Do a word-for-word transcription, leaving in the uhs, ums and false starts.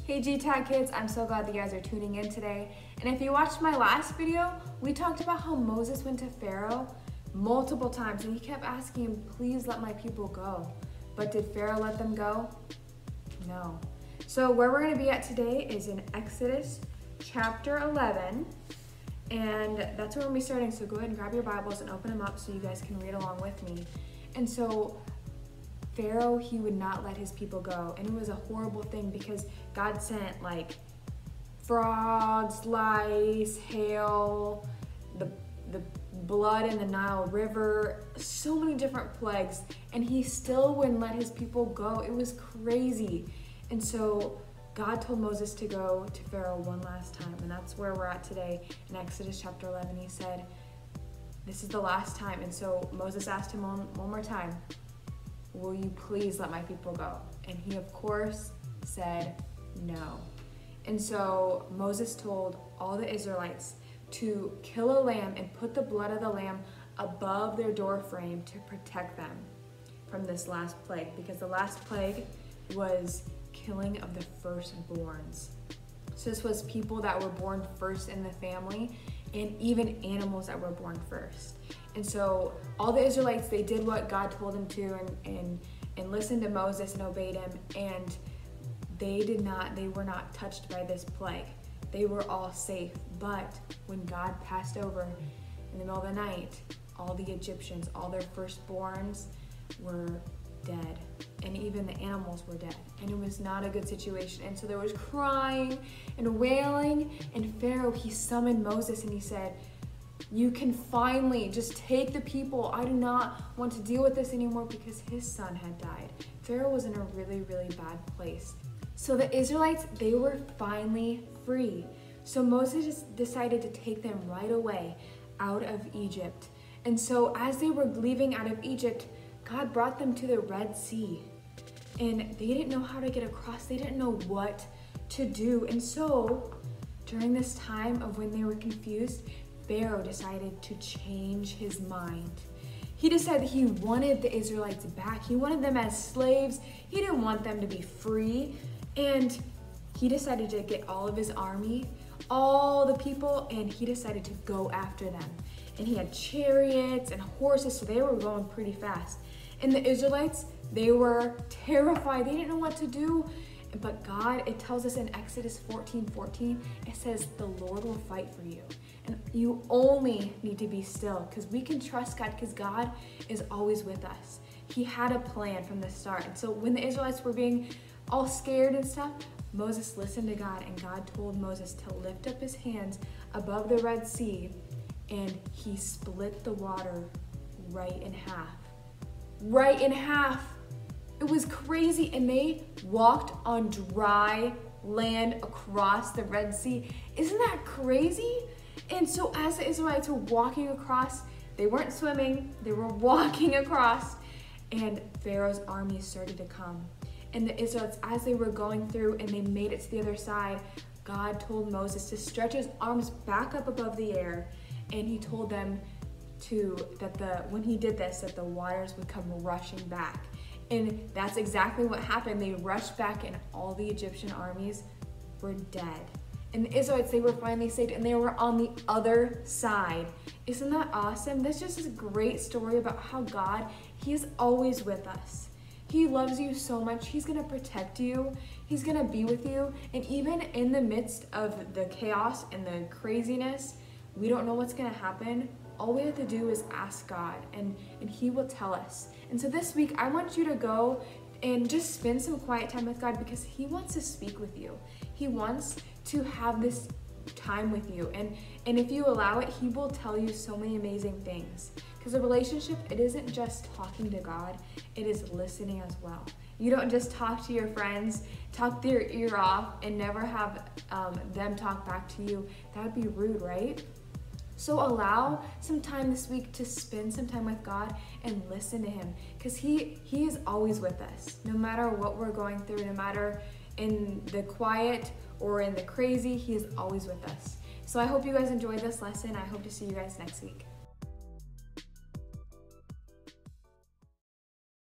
Hey G tag kids, I'm so glad that you guys are tuning in today. And if you watched my last video, we talked about how Moses went to Pharaoh multiple times and he kept asking him, please let my people go. But did Pharaoh let them go? No. So where we're gonna be at today is in Exodus chapter eleven. And that's where we're gonna be starting. So go ahead and grab your Bibles and open them up so you guys can read along with me. And so Pharaoh, he would not let his people go. And it was a horrible thing because God sent like frogs, lice, hail, the, the blood in the Nile River, so many different plagues. And he still wouldn't let his people go. It was crazy. And so God told Moses to go to Pharaoh one last time. And that's where we're at today in Exodus chapter eleven. He said, this is the last time. And so Moses asked him one, one more time, will you please let my people go? And he, of course, said no. And so Moses told all the Israelites to kill a lamb and put the blood of the lamb above their door frame to protect them from this last plague, because the last plague was killing of the firstborns. So this was people that were born first in the family and even animals that were born first. And so all the Israelites, they did what God told them to and, and, and listened to Moses and obeyed him. And they did not, they were not touched by this plague. They were all safe. But when God passed over in the middle of the night, all the Egyptians, all their firstborns were dead. And even the animals were dead. And it was not a good situation. And so there was crying and wailing. And Pharaoh, he summoned Moses and he said, you can finally just take the people. I do not want to deal with this anymore, because his son had died. Pharaoh was in a really, really bad place. So the Israelites, they were finally free. So Moses just decided to take them right away out of Egypt. And so as they were leaving out of Egypt, God brought them to the Red Sea. And they didn't know how to get across. They didn't know what to do. And so during this time of when they were confused, Pharaoh decided to change his mind. He decided he wanted the Israelites back. He wanted them as slaves. He didn't want them to be free. And he decided to get all of his army, all the people, and he decided to go after them. And he had chariots and horses, so they were going pretty fast. And the Israelites, they were terrified. They didn't know what to do. But God, it tells us in Exodus fourteen fourteen, it says the Lord will fight for you. And you only need to be still, because we can trust God, because God is always with us. He had a plan from the start. And so when the Israelites were being all scared and stuff, Moses listened to God, and God told Moses to lift up his hands above the Red Sea, and he split the water right in half. Right in half. It was crazy, and they walked on dry land across the Red Sea. Isn't that crazy? And so as the Israelites were walking across, they weren't swimming, they were walking across, and Pharaoh's army started to come. And the Israelites, as they were going through and they made it to the other side, God told Moses to stretch his arms back up above the air, and he told them to, that the, when he did this, that the waters would come rushing back. And that's exactly what happened. They rushed back and all the Egyptian armies were dead. And the Israelites, they were finally saved, and they were on the other side. Isn't that awesome? That's just a great story about how God, he is always with us. He loves you so much. He's gonna protect you. He's gonna be with you. And even in the midst of the chaos and the craziness, we don't know what's gonna happen. All we have to do is ask God, and, and he will tell us. And so this week, I want you to go and just spend some quiet time with God, because he wants to speak with you. He wants to have this time with you. And, and if you allow it, he will tell you so many amazing things. Because a relationship, it isn't just talking to God, it is listening as well. You don't just talk to your friends, talk their ear off, and never have um, them talk back to you. That would be rude, right? So allow some time this week to spend some time with God and listen to him, because he, he is always with us. No matter what we're going through, no matter in the quiet or in the crazy, he is always with us. So I hope you guys enjoyed this lesson. I hope to see you guys next week.